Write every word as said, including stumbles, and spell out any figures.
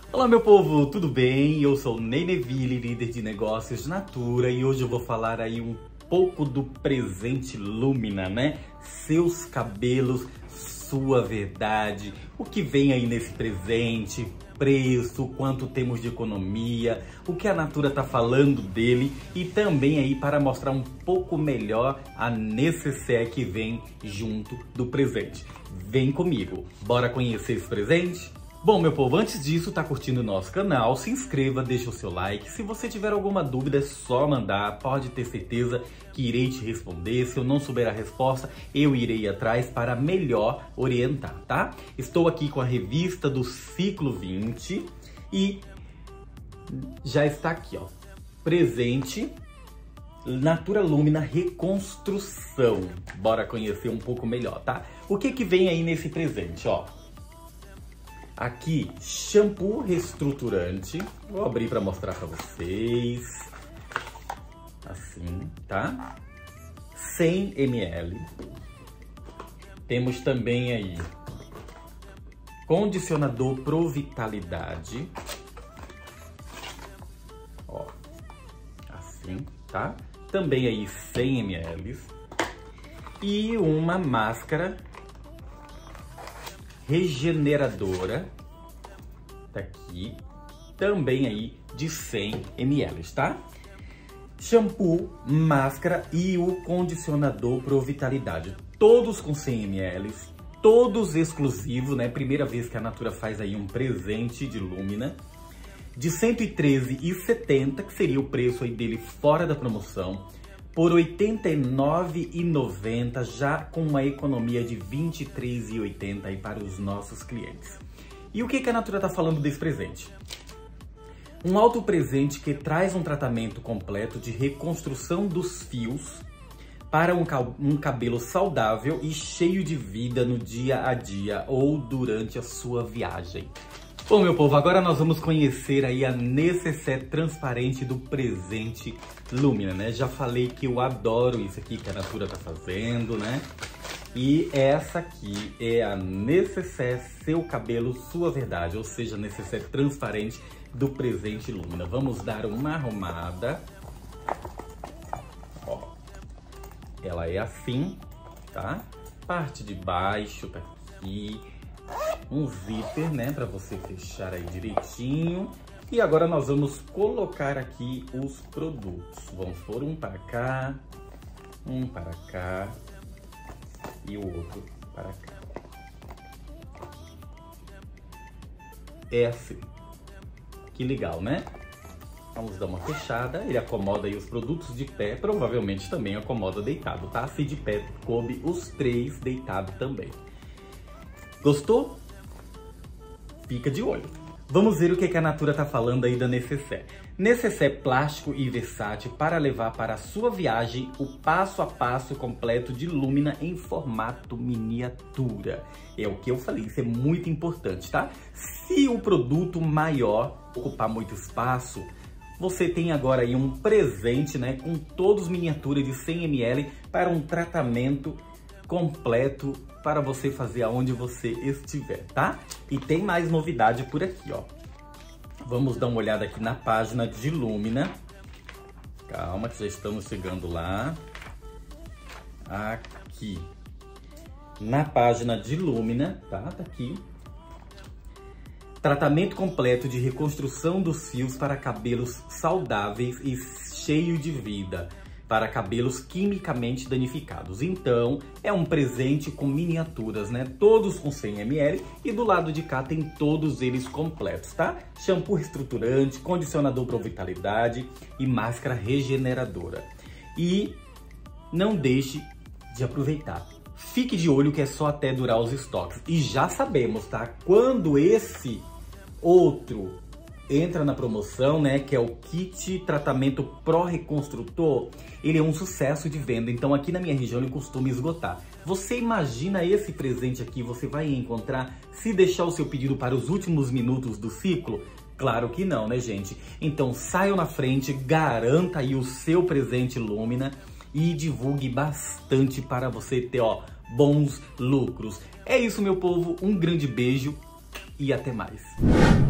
Olá meu povo, tudo bem? Eu sou o Ney Neville, líder de negócios de Natura, e hoje eu vou falar aí um pouco do presente Lumina, né? Seus cabelos, sua verdade, o que vem aí nesse presente, preço, quanto temos de economia, o que a Natura tá falando dele e também aí para mostrar um pouco melhor a necessaire que vem junto do presente. Vem comigo, bora conhecer esse presente? Bom, meu povo, antes disso, tá curtindo o nosso canal, se inscreva, deixa o seu like. Se você tiver alguma dúvida, é só mandar, pode ter certeza que irei te responder. Se eu não souber a resposta, eu irei atrás para melhor orientar, tá? Estou aqui com a revista do Ciclo vinte e já está aqui, ó, presente Natura Lumina Reconstrução. Bora conhecer um pouco melhor, tá? O que que vem aí nesse presente, ó? Aqui, shampoo reestruturante. Vou abrir para mostrar para vocês. Assim, tá? cem mililitros. Temos também aí condicionador Pro Vitalidade. Ó, assim, tá? Também aí cem mililitros. E uma máscara regeneradora, tá aqui, também aí de cem mililitros, tá? Shampoo, máscara e o condicionador Pro Vitalidade, todos com cem mililitros, todos exclusivos, né? Primeira vez que a Natura faz aí um presente de Lumina, de cento e treze reais e setenta centavos, que seria o preço aí dele fora da promoção, por oitenta e nove reais e noventa centavos, já com uma economia de vinte e três reais e oitenta centavos aí para os nossos clientes. E o que que a Natura está falando desse presente? Um alto presente que traz um tratamento completo de reconstrução dos fios para um, um cabelo saudável e cheio de vida no dia a dia ou durante a sua viagem. Bom, meu povo, agora nós vamos conhecer aí a necessaire transparente do presente Lumina, né? Já falei que eu adoro isso aqui que a Natura tá fazendo, né? E essa aqui é a necessaire Seu Cabelo, Sua Verdade, ou seja, necessaire transparente do presente Lumina. Vamos dar uma arrumada. Ó, ela é assim, tá? Parte de baixo tá aqui. Um zíper, né, para você fechar aí direitinho. E agora nós vamos colocar aqui os produtos. Vamos pôr um para cá, um para cá e o outro para cá. É assim. Que legal, né? Vamos dar uma fechada. Ele acomoda aí os produtos de pé, provavelmente também acomoda deitado, tá? Se de pé coube os três deitado também. Gostou? Fica de olho. Vamos ver o que a Natura tá falando aí da necessaire. Necessaire plástico e versátil para levar para a sua viagem o passo a passo completo de Lumina em formato miniatura. É o que eu falei, isso é muito importante, tá? Se o produto maior ocupar muito espaço, você tem agora aí um presente, né, com todos miniatura de cem mililitros para um tratamento completo para você fazer aonde você estiver, tá? E tem mais novidade por aqui, ó. Vamos dar uma olhada aqui na página de Lumina. Calma que já estamos chegando lá. Aqui. Na página de Lumina, tá? Tá aqui. Tratamento completo de reconstrução dos fios para cabelos saudáveis e cheio de vida, para cabelos quimicamente danificados. Então, é um presente com miniaturas, né? Todos com cem mililitros e do lado de cá tem todos eles completos, tá? Shampoo reestruturante, condicionador Pro Vitalidade e máscara regeneradora. E não deixe de aproveitar. Fique de olho que é só até durar os estoques. E já sabemos, tá? Quando esse outro entra na promoção, né, que é o kit tratamento Pro Reconstrutor, ele é um sucesso de venda, então aqui na minha região ele costuma esgotar. Você imagina esse presente aqui, você vai encontrar se deixar o seu pedido para os últimos minutos do ciclo? Claro que não, né, gente? Então saiam na frente, garanta aí o seu presente Lumina e divulgue bastante para você ter, ó, bons lucros. É isso, meu povo, um grande beijo e até mais.